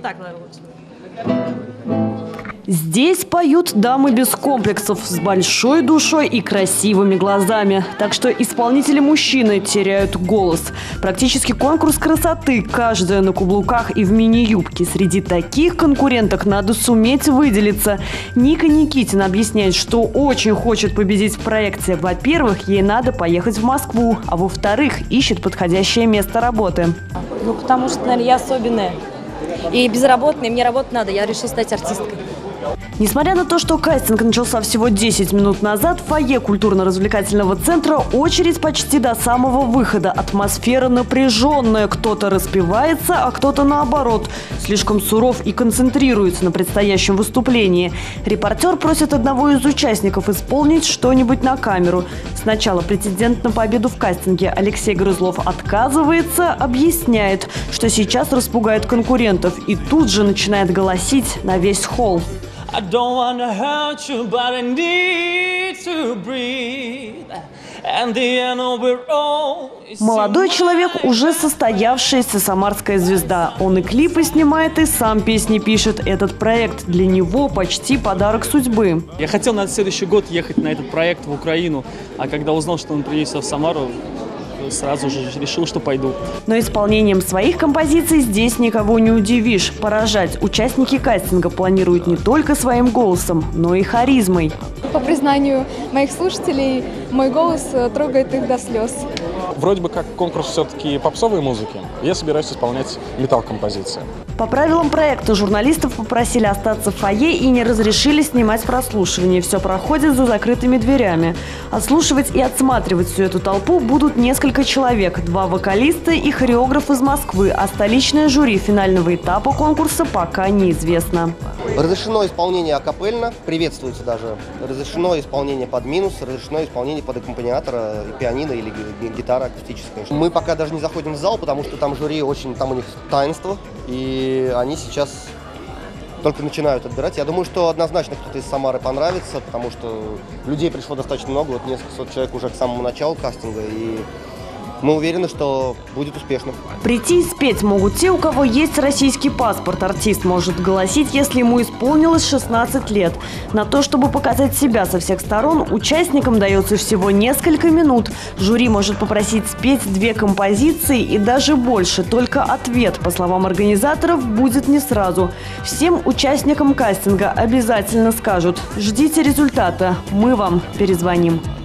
так надо лучше. Здесь поют дамы без комплексов, с большой душой и красивыми глазами. Так что исполнители-мужчины теряют голос. Практически конкурс красоты, каждая на каблуках и в мини-юбке. Среди таких конкуренток надо суметь выделиться. Ника Никитина объясняет, что очень хочет победить в проекте. Во-первых, ей надо поехать в Москву, а во-вторых, ищет подходящее место работы. Ну, потому что, наверное, я особенная. И безработная, мне работать надо, я решила стать артисткой. Несмотря на то, что кастинг начался всего 10 минут назад, в фойе культурно-развлекательного центра очередь почти до самого выхода. Атмосфера напряженная. Кто-то распевается, а кто-то наоборот. Слишком суров и концентрируется на предстоящем выступлении. Репортер просит одного из участников исполнить что-нибудь на камеру. Сначала претендент на победу в кастинге Алексей Грызлов отказывается, объясняет, что сейчас распугает конкурентов. И тут же начинает голосить на весь холл. I don't wanna hurt you, but I need to breathe. And the end of it all is Молодой человек уже состоявшаяся самарская звезда. Он и клипы снимает, и сам песни пишет. Этот проект для него почти подарок судьбы. Я хотел на следующий год ехать на этот проект в Украину, а когда узнал, что он приедет в Самару, сразу же решил, что пойду. Но исполнением своих композиций здесь никого не удивишь. Поражать участники кастинга планируют не только своим голосом, но и харизмой. По признанию моих слушателей, мой голос трогает их до слез. Вроде бы как конкурс все-таки попсовой музыки. Я собираюсь исполнять металл-композиции. По правилам проекта журналистов попросили остаться в фойе и не разрешили снимать прослушивание. Все проходит за закрытыми дверями. Отслушивать и отсматривать всю эту толпу будут несколько человек. 2 вокалиста и хореограф из Москвы. А столичное жюри финального этапа конкурса пока неизвестно. Разрешено исполнение акапельно, приветствуется даже. Разрешено исполнение под минус, разрешено исполнение под аккомпаниатора, пианино или гитара акустическая. Мы пока даже не заходим в зал, потому что там жюри там у них таинство, и они сейчас только начинают отбирать. Я думаю, что однозначно кто-то из Самары понравится, потому что людей пришло достаточно много, вот несколько сот человек уже к самому началу кастинга, и мы уверены, что будет успешно. Прийти и спеть могут те, у кого есть российский паспорт. Артист может голосить, если ему исполнилось 16 лет. На то, чтобы показать себя со всех сторон, участникам дается всего несколько минут. Жюри может попросить спеть 2 композиции и даже больше. Только ответ, по словам организаторов, будет не сразу. Всем участникам кастинга обязательно скажут: ждите результата, мы вам перезвоним.